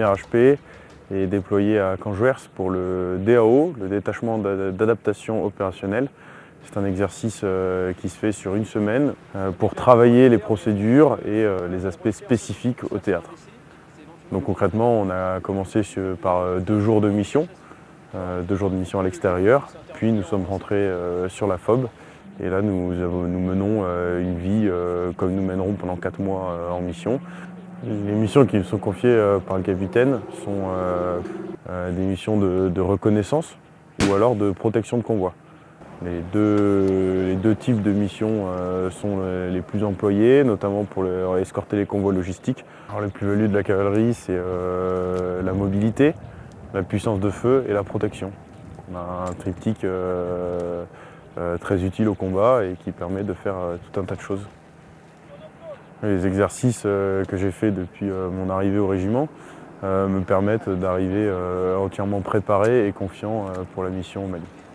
1er HP est déployé à Canjuers pour le DAO, le détachement d'adaptation opérationnelle. C'est un exercice qui se fait sur une semaine pour travailler les procédures et les aspects spécifiques au théâtre. Donc concrètement, on a commencé par 2 jours de mission, 2 jours de mission à l'extérieur, puis nous sommes rentrés sur la FOB. Et là, nous menons une vie comme nous mènerons pendant 4 mois en mission. Les missions qui nous sont confiées par le capitaine sont des missions de reconnaissance ou alors de protection de convoi. Les deux types de missions sont les plus employés, notamment pour escorter les convois logistiques. Alors, les plus-values de la cavalerie, c'est la mobilité, la puissance de feu et la protection. On a un triptyque très utile au combat et qui permet de faire tout un tas de choses. Les exercices que j'ai faits depuis mon arrivée au régiment me permettent d'arriver entièrement préparé et confiant pour la mission au Mali.